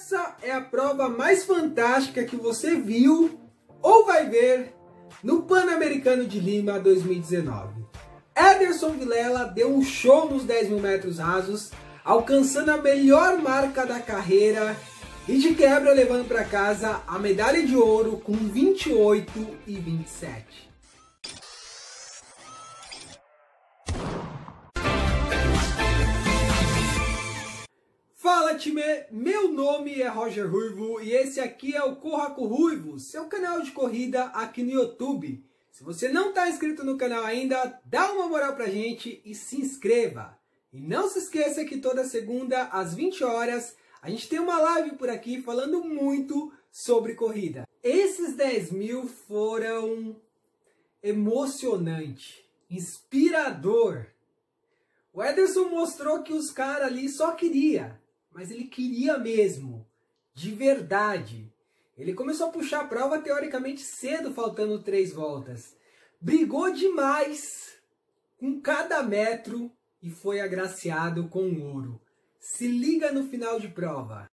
Essa é a prova mais fantástica que você viu ou vai ver no Pan-Americano de Lima 2019. Ederson Vilela deu um show nos 10 mil metros rasos, alcançando a melhor marca da carreira e de quebra levando para casa a medalha de ouro com 28,27. Fala time, meu nome é Roger Ruivo e esse aqui é o Corra com Ruivo, seu canal de corrida aqui no YouTube. Se você não está inscrito no canal ainda, dá uma moral pra gente e se inscreva. E não se esqueça que toda segunda às 20 horas a gente tem uma live por aqui falando muito sobre corrida. Esses 10 mil foram emocionante, inspirador. O Ederson mostrou que os caras ali só queria. Mas ele queria mesmo, de verdade. Ele começou a puxar a prova teoricamente cedo, faltando 3 voltas. Brigou demais com cada metro e foi agraciado com ouro. Se liga no final de prova.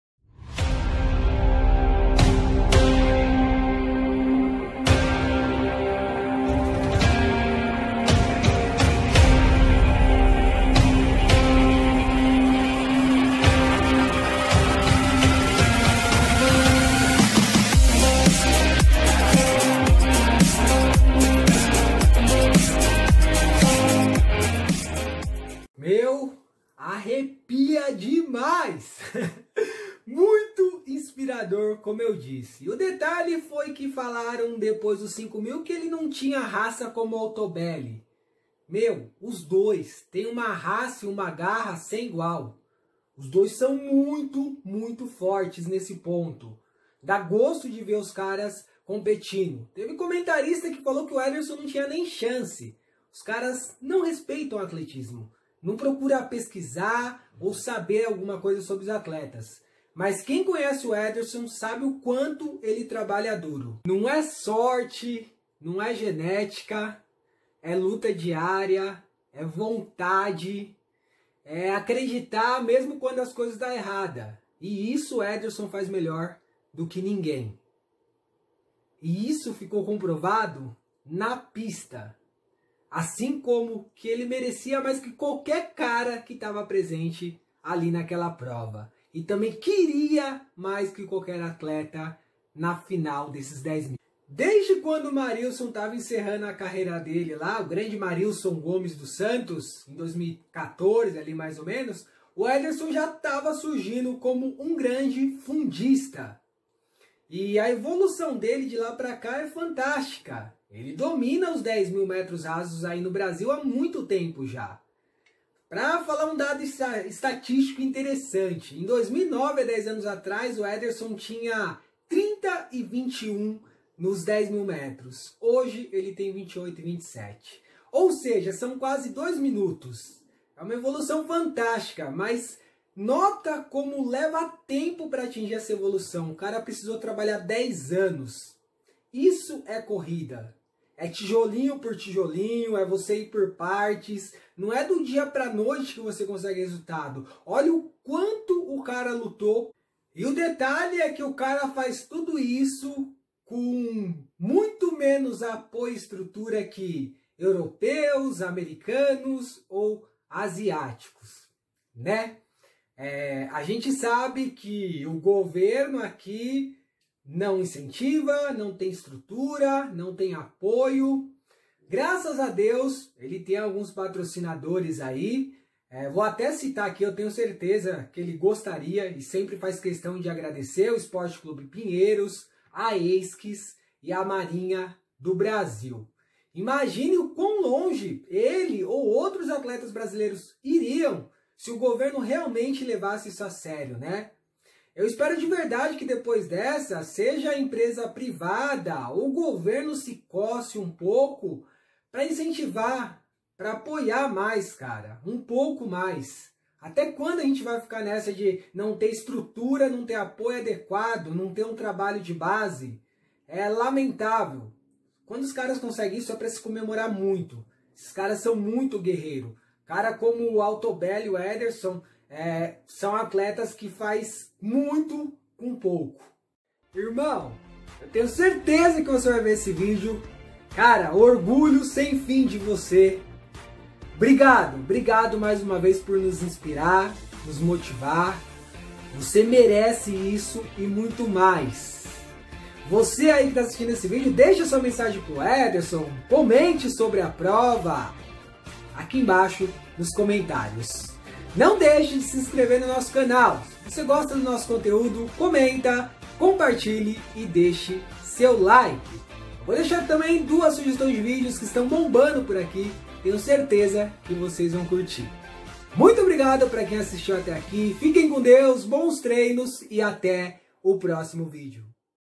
Meu, arrepia demais! Muito inspirador, como eu disse. E o detalhe foi que falaram depois dos 5 mil que ele não tinha raça como o Altobelli. Meu, os dois têm uma raça e uma garra sem igual. Os dois são muito fortes nesse ponto. Dá gosto de ver os caras competindo. Teve comentarista que falou que o Ederson não tinha nem chance. Os caras não respeitam o atletismo. Não procura pesquisar ou saber alguma coisa sobre os atletas. Mas quem conhece o Ederson sabe o quanto ele trabalha duro. Não é sorte, não é genética, é luta diária, é vontade, é acreditar mesmo quando as coisas dão errada. E isso o Ederson faz melhor do que ninguém. E isso ficou comprovado na pista. Assim como que ele merecia mais que qualquer cara que estava presente ali naquela prova. E também queria mais que qualquer atleta na final desses 10 mil. Desde quando o Marilson estava encerrando a carreira dele lá, o grande Marilson Gomes dos Santos, em 2014 ali mais ou menos, o Ederson já estava surgindo como um grande fundista. E a evolução dele de lá para cá é fantástica. Ele domina os 10 mil metros rasos aí no Brasil há muito tempo já. Para falar um dado estatístico interessante, em 2009, há 10 anos atrás, o Ederson tinha 30,21 nos 10 mil metros. Hoje ele tem 28,27. Ou seja, são quase 2 minutos. É uma evolução fantástica, mas nota como leva tempo para atingir essa evolução. O cara precisou trabalhar 10 anos. Isso é corrida. É tijolinho por tijolinho, é você ir por partes. Não é do dia para noite que você consegue resultado. Olha o quanto o cara lutou. E o detalhe é que o cara faz tudo isso com muito menos apoio e estrutura que europeus, americanos ou asiáticos, né? A gente sabe que o governo aqui não incentiva, não tem estrutura, não tem apoio. Graças a Deus, ele tem alguns patrocinadores aí. Vou até citar aqui, eu tenho certeza que ele gostaria e sempre faz questão de agradecer o Esporte Clube Pinheiros, a ESCS e a Marinha do Brasil. Imagine o quão longe ele ou outros atletas brasileiros iriam se o governo realmente levasse isso a sério, né? Eu espero de verdade que depois dessa, seja a empresa privada ou o governo se coce um pouco para incentivar, para apoiar mais, cara, um pouco mais. Até quando a gente vai ficar nessa de não ter estrutura, não ter apoio adequado, não ter um trabalho de base? É lamentável. Quando os caras conseguem isso é para se comemorar muito. Esses caras são muito guerreiros. Cara como o Altobelli e o Ederson são atletas que faz muito com pouco. Irmão, eu tenho certeza que você vai ver esse vídeo. Cara, orgulho sem fim de você. Obrigado mais uma vez por nos inspirar, nos motivar. Você merece isso e muito mais. Você aí que está assistindo esse vídeo, deixa sua mensagem pro Ederson, comente sobre a prova aqui embaixo nos comentários. Não deixe de se inscrever no nosso canal. Se você gosta do nosso conteúdo, comenta, compartilhe e deixe seu like. Vou deixar também 2 sugestões de vídeos que estão bombando por aqui. Tenho certeza que vocês vão curtir. Muito obrigado para quem assistiu até aqui. Fiquem com Deus, bons treinos e até o próximo vídeo.